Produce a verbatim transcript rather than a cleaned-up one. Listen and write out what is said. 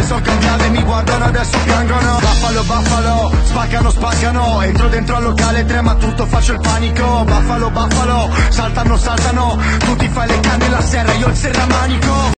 cose sono cambiate, mi guardano adesso piangono. Buffalo, Buffalo, spaccano, spaccano. Entro dentro al locale, trema tutto, faccio il panico. Buffalo, Buffalo, saltano, saltano. Tu ti fai le canne e la serra, io il serramanico.